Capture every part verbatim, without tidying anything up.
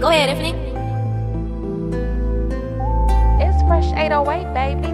go ahead, Infinite. It's Fresh eight oh eight, baby.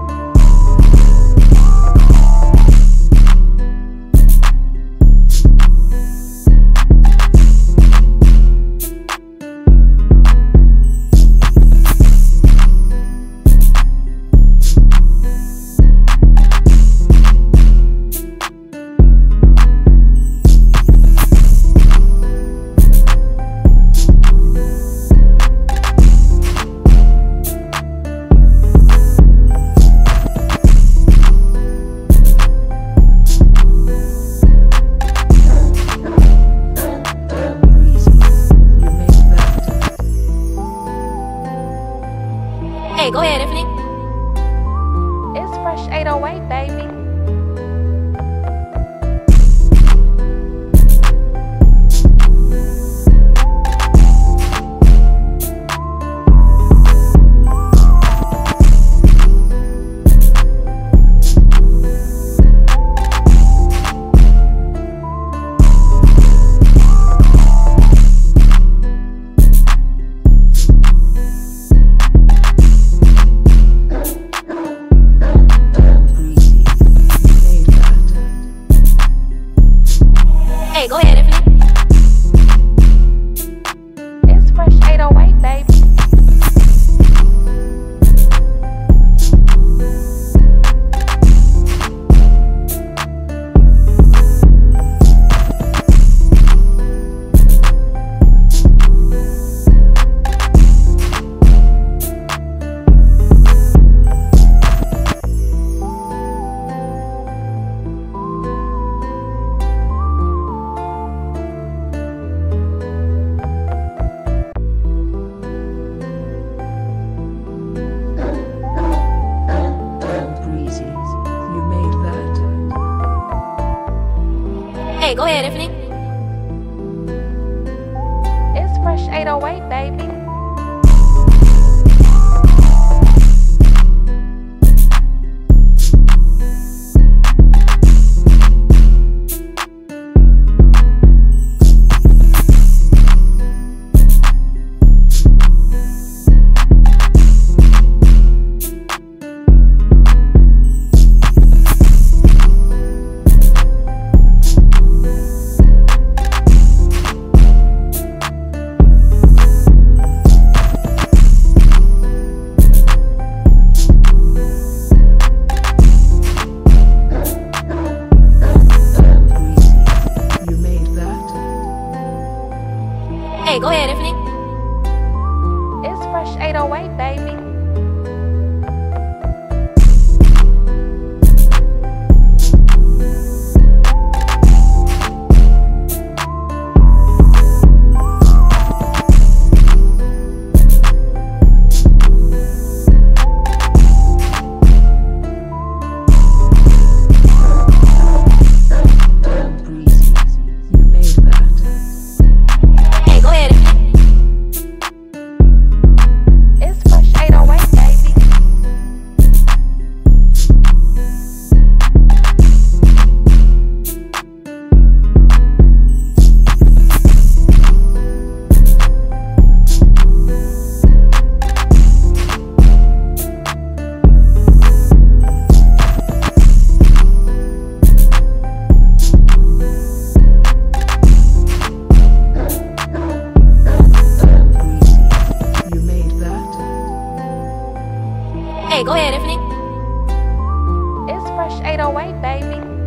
Hey, go ahead, Infinite. It's Fresh eight oh eight, baby. Hey, go ahead, Infinite. It's Fresh eight oh eight, baby. Hey, go ahead, Infinite. It's Fresh eight oh eight, baby. Hey, go ahead, Infinite. It's Fresh eight oh eight, baby. Hey, go ahead, Infinite. It's Fresh eight oh eight, baby. Hey, go ahead, Infinite. It's Fresh eight oh eight, baby.